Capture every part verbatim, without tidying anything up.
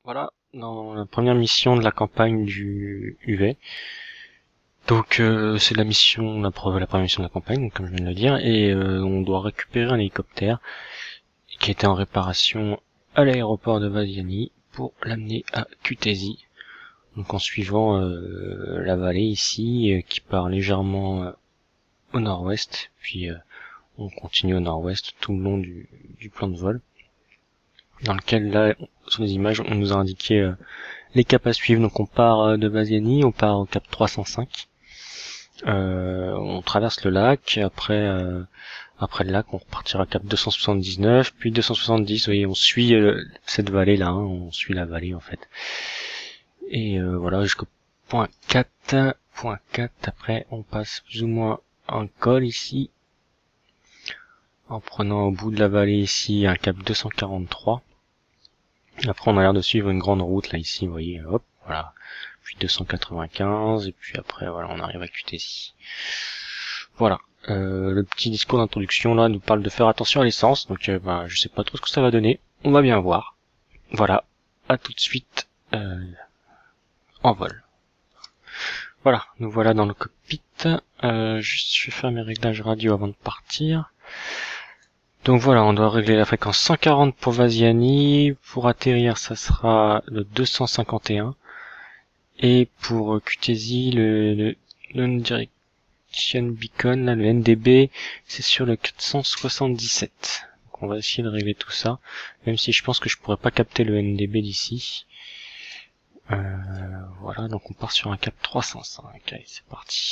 Voilà, dans la première mission de la campagne du U V. Donc euh, c'est la mission, la, pre- la première mission de la campagne, donc, comme je viens de le dire, et euh, on doit récupérer un hélicoptère qui était en réparation à l'aéroport de Vasiani pour l'amener à Kutaisi. Donc en suivant euh, la vallée ici, euh, qui part légèrement euh, au nord-ouest, puis euh, on continue au nord-ouest tout le long du, du plan de vol, dans lequel là, sur les images, on nous a indiqué euh, les caps à suivre. Donc on part euh, de Vasiani, on part au cap trois cent cinq, euh, on traverse le lac, après euh, après le lac on repartira cap deux cent soixante-dix-neuf, puis deux cent soixante-dix, vous voyez, on suit euh, cette vallée là, hein, on suit la vallée en fait. Et euh, voilà, jusqu'au point quatre, point quatre, après on passe plus ou moins un col ici, en prenant au bout de la vallée ici un cap deux cent quarante-trois. Après on a l'air de suivre une grande route là ici, vous voyez, hop, voilà, puis deux cent quatre-vingt-quinze, et puis après voilà, on arrive à Kutaisi. Voilà, euh, le petit discours d'introduction là nous parle de faire attention à l'essence, donc euh, bah, je sais pas trop ce que ça va donner, on va bien voir. Voilà, à tout de suite euh, en vol. Voilà, nous voilà dans le cockpit, euh, juste je vais faire mes réglages radio avant de partir. Donc voilà, on doit régler la fréquence cent quarante pour Vasiani, pour atterrir ça sera le deux cent cinquante et un, et pour Kutaisi le, le Non-Direction Beacon, là, le N D B, c'est sur le quatre cent soixante-dix-sept. Donc on va essayer de régler tout ça, même si je pense que je pourrais pas capter le N D B d'ici. Euh, voilà, donc on part sur un cap trois cent cinq, allez c'est parti.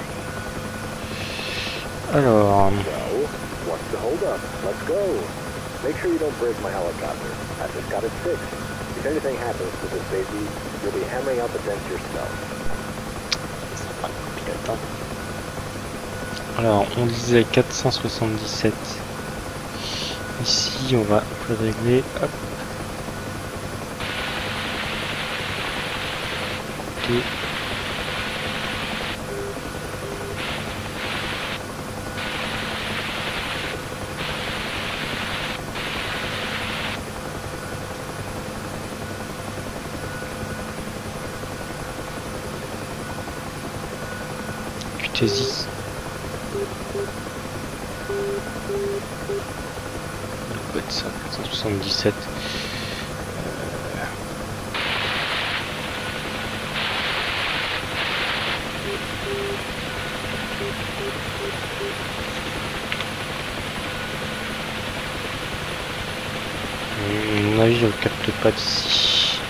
Alors... What's the hold up? Let's go. Make sure you don't break my helicopter. I just got it fixed. If anything happens to this baby, you'll be hammering out the dents yourself. Alors, on disait quatre cent soixante-dix-sept. Ici, on va le régler. Hop. Et Kutaisi. Le code ça, quatre cent soixante-dix-sept. Euh... À mon avis, je ne capte pas d'ici.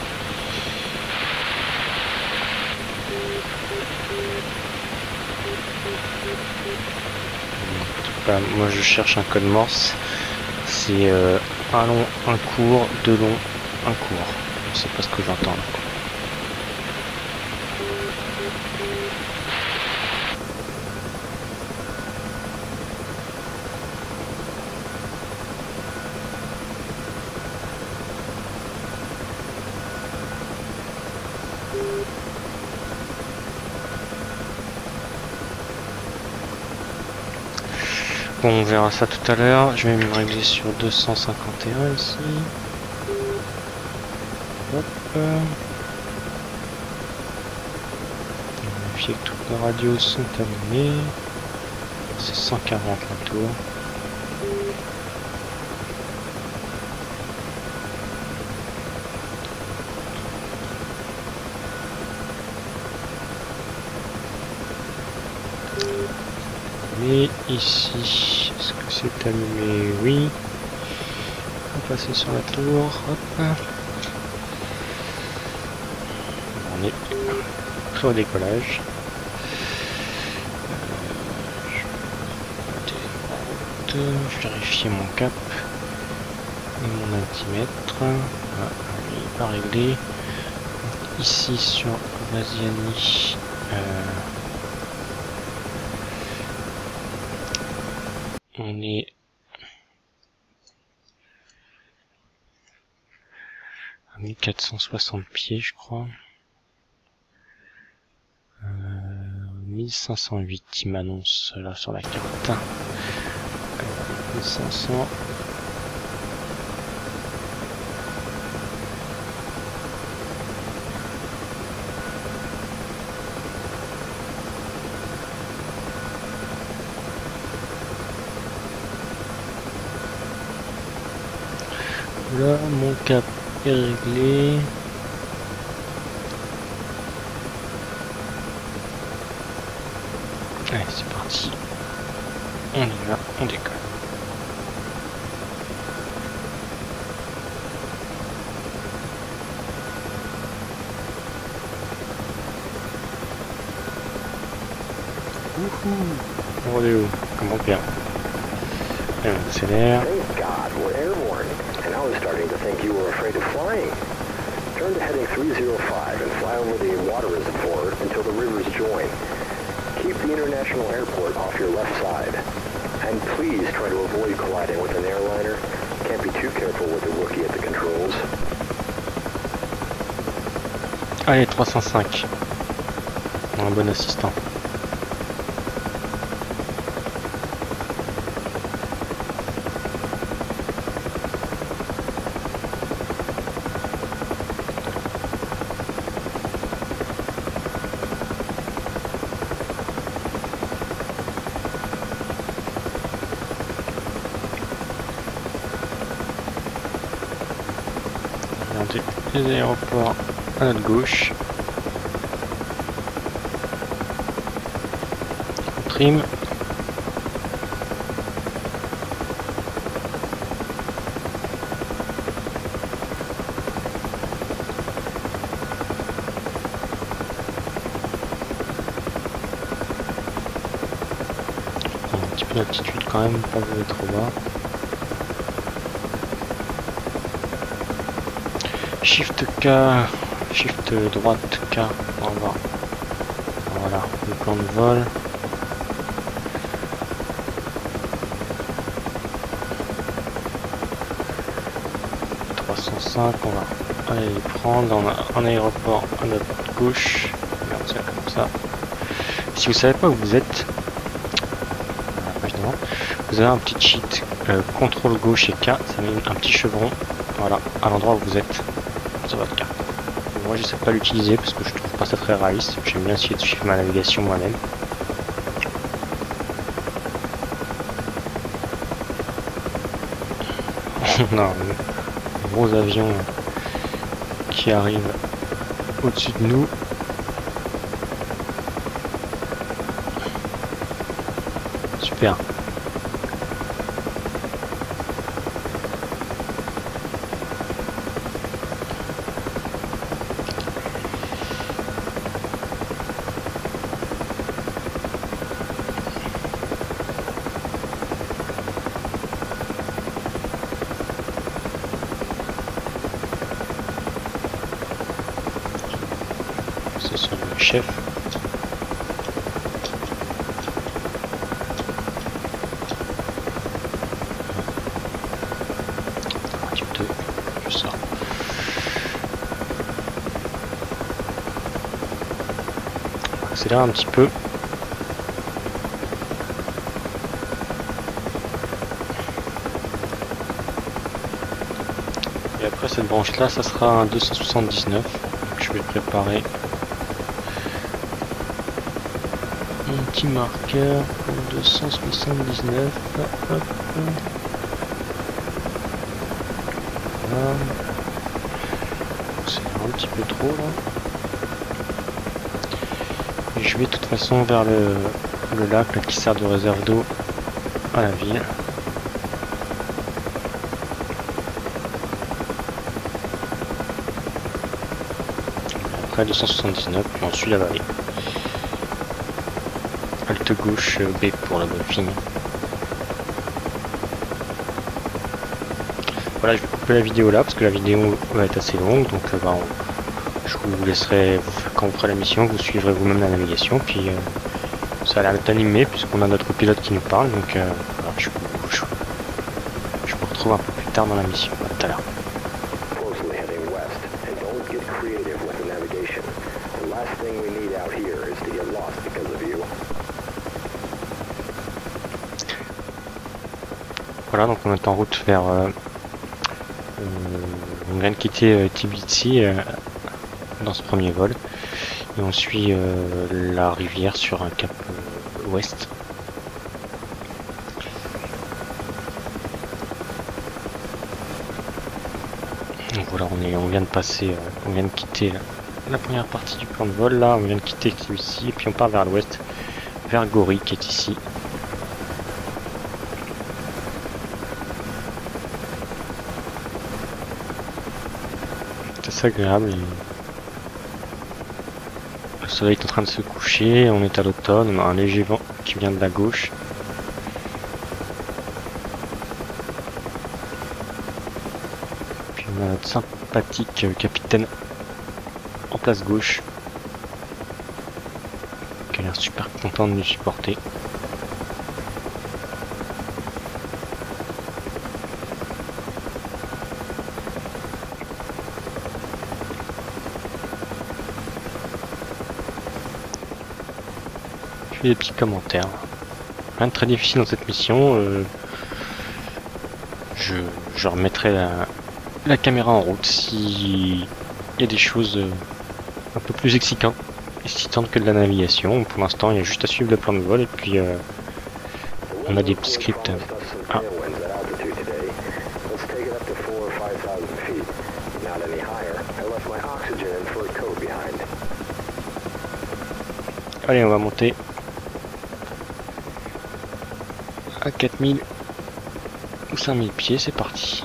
Bah, moi je cherche un code morse, c'est euh, un long, un court, deux longs, un court. Je sais pas ce que j'entends là. Bon, on verra ça tout à l'heure. Je vais me régler sur deux cent cinquante et un ici. Hop. Vérifier que toutes les radios sont allumées. C'est cent quarante la tour. Et ici, est-ce que c'est allumé? Oui. On va passer sur la tour. Hop. On est sur le décollage. Euh, je vais vérifier mon cap et mon altimètre. Voilà, il n'est pas réglé. Ici sur Vasiani. Euh, On est à mille quatre cent soixante pieds, je crois. Euh, mille cinq cent huit, il m'annonce là sur la carte. Euh, mille cinq cents. Là, mon cap est réglé. Allez, c'est parti. On y va, on décolle. Wouhou. On est où? Comment bien? Allez, on accélère. Thank God, we're airborne, and I was starting to think you were afraid of flying. Turn to heading three zero five and fly over the water reservoir until the rivers join. Keep the international airport off your left side. And please try to avoid colliding with an airliner. Can't be too careful with the rookie at the controls. Allez, trois cent cinq. Un bon assistant. Les aéroports à notre gauche. On trim. On prend un petit peu d'altitude quand même, pas voler trop bas. Shift K, Shift droite K, on va. Voilà, le plan de vol. trois cent cinq, on va aller les prendre. On a un aéroport à notre gauche. Regarde ça comme ça. Si vous savez pas où vous êtes, la page d'avant, vous avez un petit cheat euh, contrôle gauche et K, ça met un petit chevron. Voilà, à l'endroit où vous êtes. Sur votre carte. Moi je sais pas l'utiliser parce que je trouve pas ça très réaliste. J'aime bien essayer de suivre ma navigation moi-même. On a un gros avion qui arrive au-dessus de nous. Super. Sur le chef. Radio deux, je sors. On va accélérer un petit peu. Et après cette branche là, ça sera un deux cent soixante-dix-neuf. Donc je vais préparer un petit marqueur pour deux cent soixante-dix-neuf. Hop, hop. Voilà. C'est un petit peu trop là. Et je vais de toute façon vers le, le lac là, qui sert de réserve d'eau à la ville. Après deux cent soixante-dix-neuf, puis ensuite la vallée. Halte gauche B pour la bonne fille. Voilà, je vais couper la vidéo là parce que la vidéo va être assez longue, donc euh, bah, on, je vous laisserai, quand vous ferez la mission, vous suivrez vous-même la navigation, puis euh, ça a l'air d'être animé puisqu'on a notre pilote qui nous parle, donc euh, voilà, je, vous, je, je vous retrouve un peu plus tard dans la mission. À tout à l'heure. Voilà, donc on est en route vers... Euh, euh, on vient de quitter euh, Tbilisi euh, dans ce premier vol. Et on suit euh, la rivière sur un cap euh, ouest. Donc voilà, on, est, on vient de passer, euh, on vient de quitter la, la première partie du plan de vol, là, on vient de quitter celui-ci, et puis on part vers l'ouest, vers Gori, qui est ici. C'est assez agréable. Et... le soleil est en train de se coucher, on est à l'automne, on a un léger vent qui vient de la gauche. Puis on a notre sympathique capitaine en place gauche, qui a l'air super content de nous supporter. Je fais des petits commentaires. Rien de très difficile dans cette mission. Euh, je, je remettrai la, la caméra en route si il y a des choses euh, un peu plus excitantes, excitantes que de la navigation. Pour l'instant, il y a juste à suivre le plan de vol et puis euh, on a des petits scripts. Ah. Allez, on va monter à quatre mille ou cinq mille pieds, c'est parti.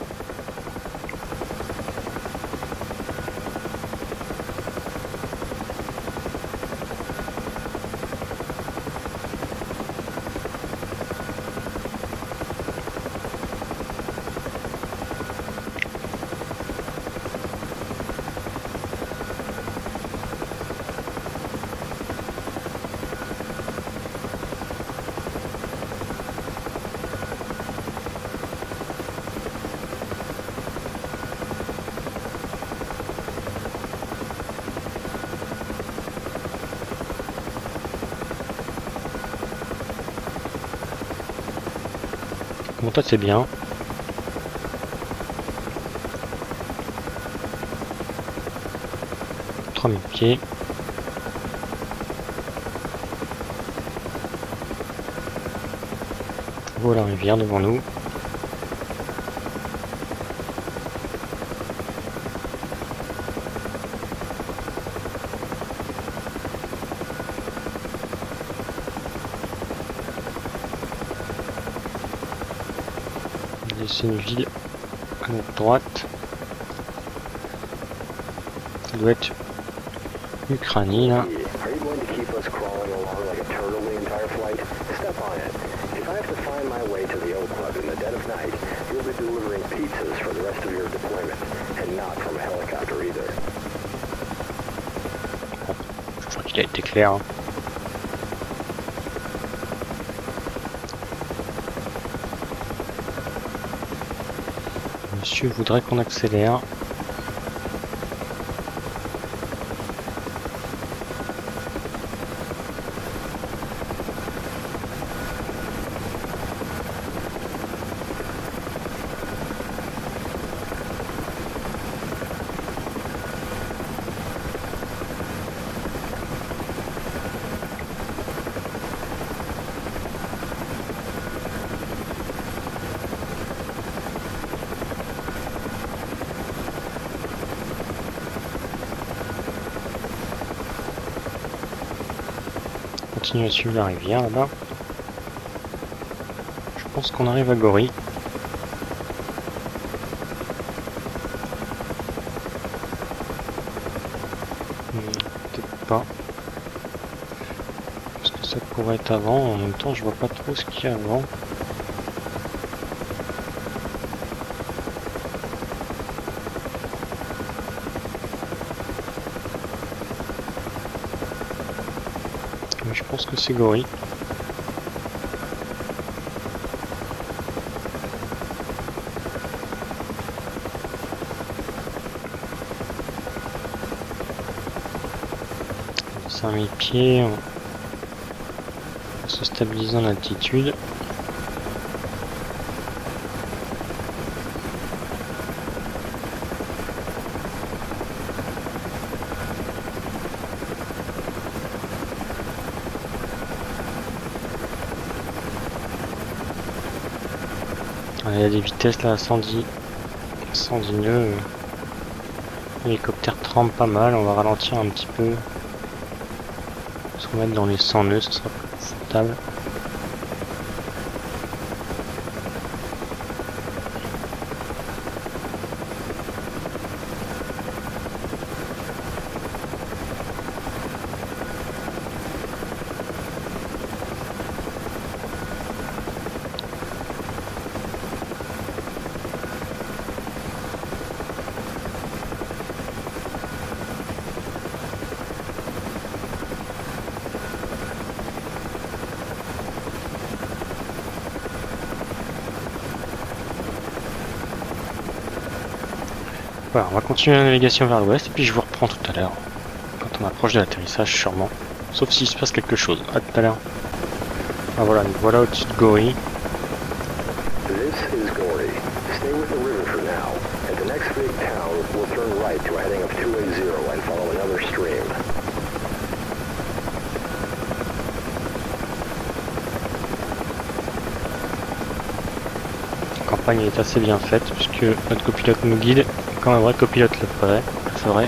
Bon, toi c'est bien. trois mille pieds. Voilà la rivière devant nous. C'est une ville à notre droite. Ça doit être Ukraine là. Bon, je crois qu'il a été clair. Hein. Monsieur voudrait qu'on accélère. Continue à suivre la rivière là-bas. Je pense qu'on arrive à Gori. Peut-être pas. Parce que ça pourrait être avant. En même temps, je vois pas trop ce qu'il y a avant. Je pense que c'est Gori. cinq mille pieds, on va se stabiliser en altitude. Il y a des vitesses là à cent dix, cent dix nœuds. L'hélicoptère trempe pas mal, on va ralentir un petit peu. Se remettre dans les cent nœuds, ce sera plus confortable. Voilà, on va continuer la navigation vers l'ouest et puis je vous reprends tout à l'heure. Quand on approche de l'atterrissage sûrement. Sauf s'il se passe quelque chose. À tout à l'heure. Ah voilà, nous voilà au-dessus de Gorée. This is Gorée. Stay with the river for now. At the next big town, we'll turn right to a heading of two eighty and follow another stream. La campagne est assez bien faite puisque notre copilote nous guide. Quand un vrai copilote le ferait, le ferait.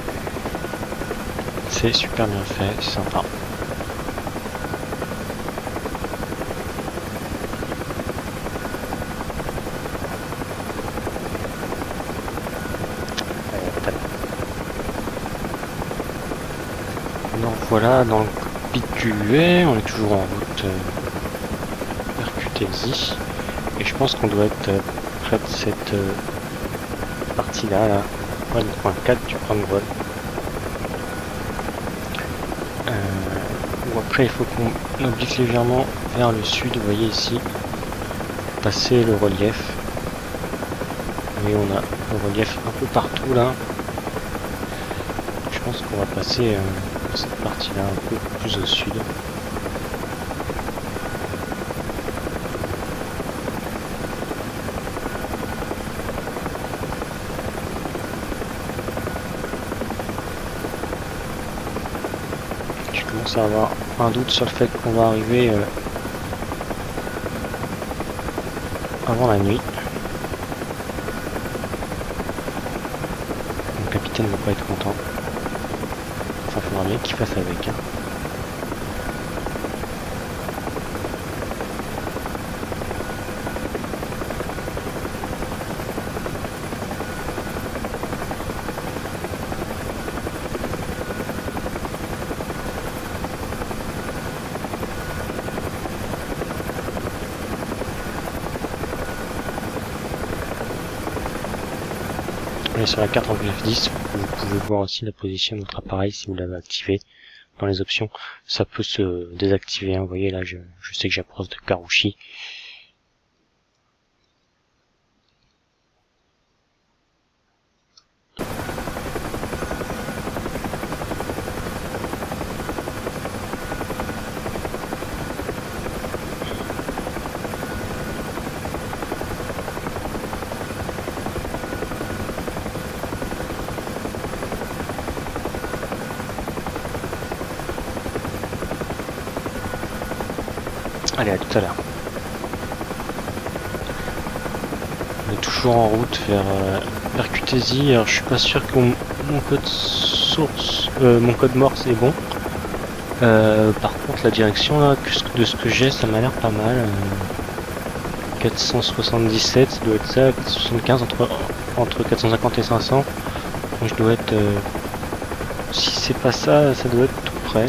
C'est super bien fait, c'est sympa. Donc voilà, dans le cockpit du U V, on est toujours en route euh, vers Q T Z. Et je pense qu'on doit être euh, près de cette euh, partie là, là, one point quatre du plan de vol. Euh, ou après il faut qu'on oblique légèrement vers le sud, vous voyez ici, passer le relief. Mais on a le relief un peu partout là. Je pense qu'on va passer euh, cette partie là un peu plus au sud. À avoir un doute sur le fait qu'on va arriver euh, avant la nuit. Le capitaine ne va pas être content. Enfin, il faudra bien qu'il fasse avec. Hein. Et sur la carte en F dix, vous pouvez voir aussi la position de votre appareil si vous l'avez activé dans les options. Ça peut se désactiver, hein. Vous voyez là, je, je sais que j'approche de Karouchi. Allez, à tout à l'heure. On est toujours en route vers, euh, vers Q T Z. Alors je suis pas sûr que mon, mon code source, euh, mon code morse est bon. Euh, par contre la direction là, que, de ce que j'ai, ça m'a l'air pas mal. Euh, quatre cent soixante-dix-sept, ça doit être ça, quatre cent soixante-quinze entre, entre quatre cent cinquante et cinq cents. Donc je dois être... Euh, si c'est pas ça, ça doit être tout près.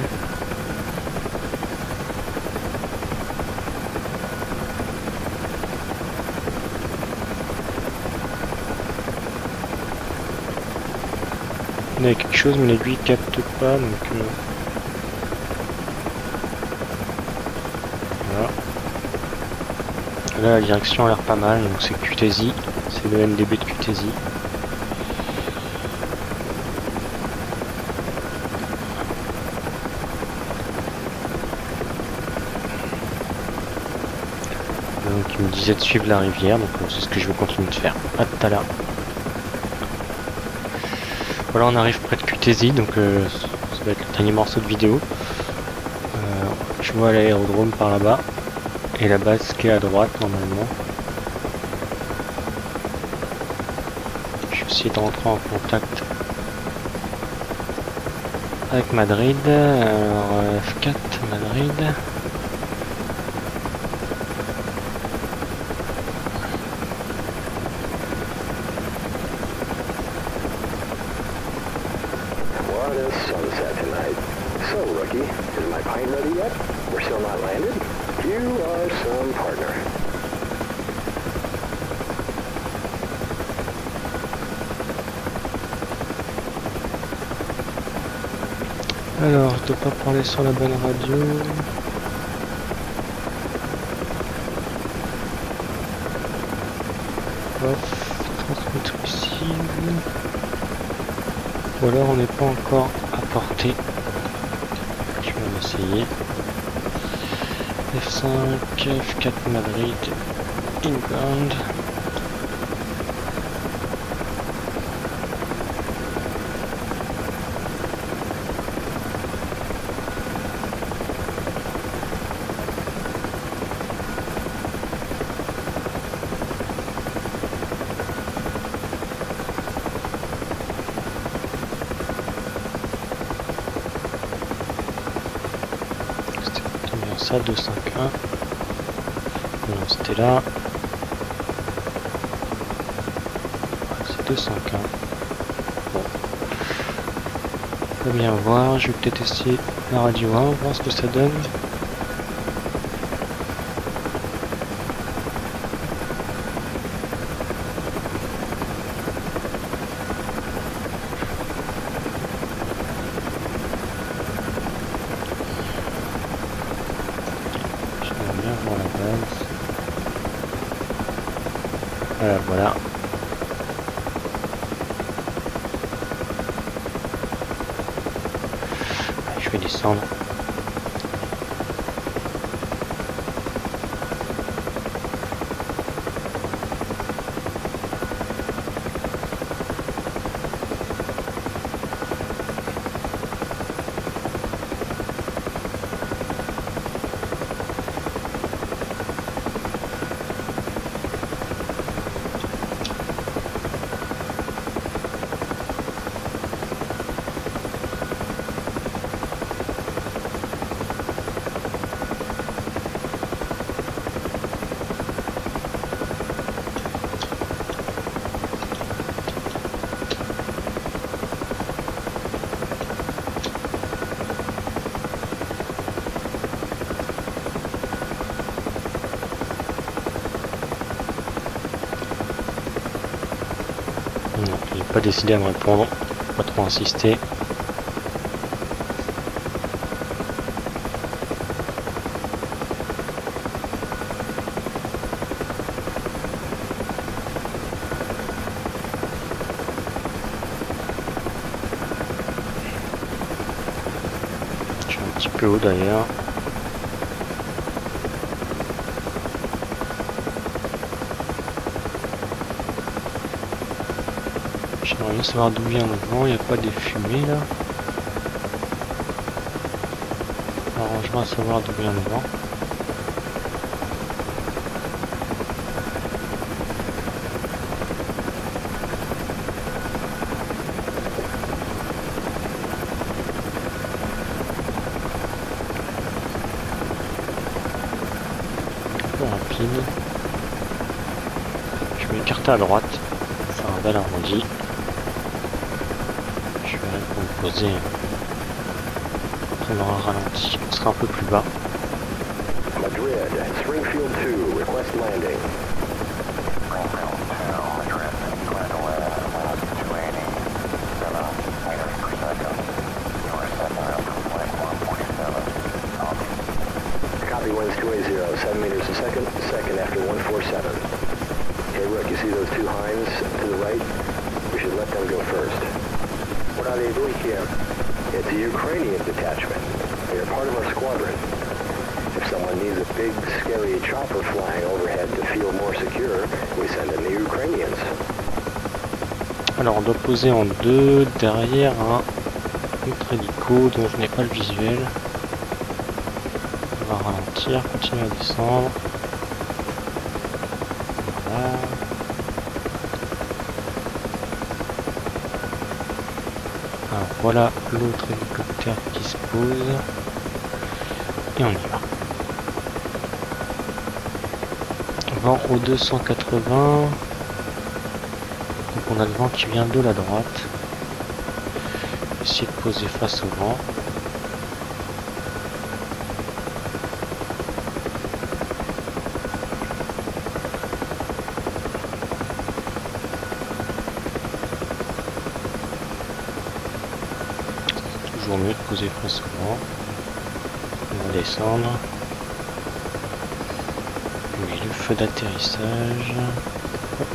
Il y a quelque chose mais l'aiguille capte pas, donc euh... voilà. Là la direction a l'air pas mal, donc c'est Q T Z, c'est le N D B de Q T Z. Donc il me disait de suivre la rivière, donc c'est ce que je vais continuer de faire. À tout à l'heure. Voilà, on arrive près de Q T Z, donc euh, ça va être le dernier morceau de vidéo. Euh, je vois l'aérodrome par là-bas, et la base qui est à droite normalement. essayer de rentrer en contact avec Madrid. Alors F quatre Madrid. What a sunset tonight. So, rookie, is my pint ready yet? We're still not landed? You are some partner. Alors, je dois pas parler sur la bonne radio. Off, transmettre ici. Ou alors on n'est pas encore à portée. Je vais essayer. F cinq, F quatre Madrid, inbound. Ça deux cinq un. Non, c'était là. C'est deux cinq un. Bon. On va bien voir. Je vais peut-être essayer la radio un, voir ce que ça donne. Voilà, voilà. Je vais descendre. Non, il n'est pas décidé à me répondre, pas trop insister. Je suis un petit peu haut d'ailleurs. J'aimerais bien savoir d'où vient le vent, il n'y a pas des fumées là. Arrangement à savoir d'où vient le vent. Un peu rapide. Je vais écarter à droite, faire un bel arrondi. Je verrai pour me poser. Après il aura ralenti, on sera un peu plus bas. Madrid, Springfield two, request landing. Springfield two, Madrid, clear to land at two eighty, seven meters per second. You are setting up for flight one forty-seven. Copy. Copy, winds two eighty, seven meters a second, second after one forty-seven. Hey, look, you see those two Hinds to the right? We should let them go first. What are they doing here? It's a Ukrainian detachment. They are part of our squadron. If someone needs a big, scary chopper flying overhead to feel more secure, we send in the Ukrainians. Alors on doit poser en deux derrière un autre hélico dont je n'ai pas le visuel. On va ralentir, continuer à descendre. Voilà. Alors voilà l'autre hélicoptère qui se pose. Et on y va. Vent au deux cent quatre-vingts. Donc on a le vent qui vient de la droite. Essayer de poser face au vent. Toujours mieux de poser face au vent. On va descendre. Oui, le feu d'atterrissage. Hop.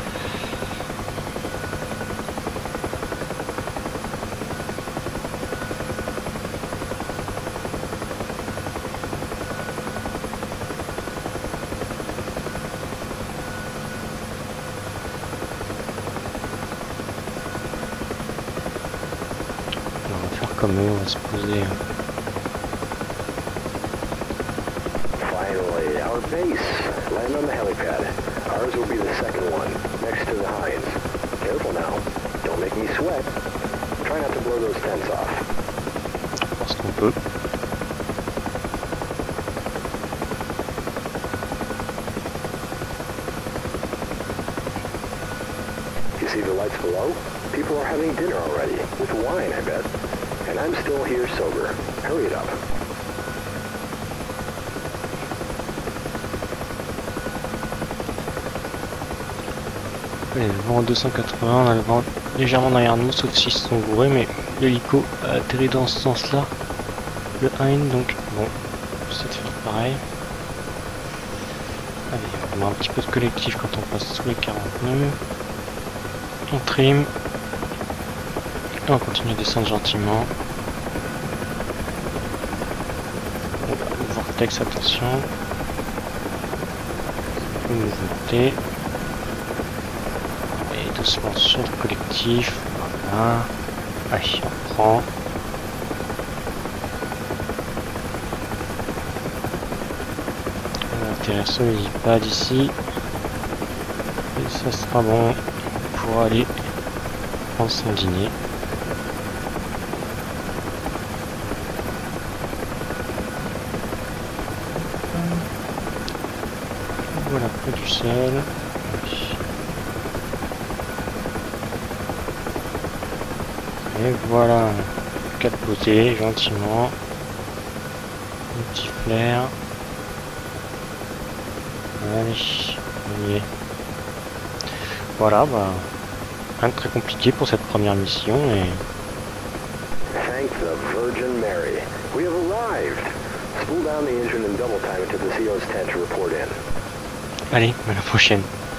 On va faire comme eux, on va se poser. Finally, our base. Land on the helipad. Ours will be the second one, next to the Heinz. Careful now. Don't make me sweat. Try not to blow those tents off. Parce qu'on peut. You see the lights below? People are having dinner already, with wine, I bet. And I'm still here sober. Hurry it up. Allez, le vent deux cent quatre-vingts, on a le vent légèrement derrière nous, sauf s'ils sont bourrés, mais l'hélico a atterri dans ce sens-là. Le Heinz, donc bon, c'est de faire pareil. Allez, on met un petit peu de collectif quand on passe sous les quarante nœuds. On trim. Et on continue à descendre gentiment. Vortex, attention. On peut nous monter. Et doucement sur le collectif. Voilà. Allez, on prend. On va atterrir sur l'hélipad ici. Et ça sera bon pour aller prendre son dîner. Voilà, près du sol. Et voilà, quatre posés gentiment. Un petit flair. Allez, on y est. Voilà, bah, rien de très compliqué pour cette première mission et. Thank the Virgin Mary. We have arrived. Spool down the engine and double time it to the C O's tent to report in. Allez, à la prochaine.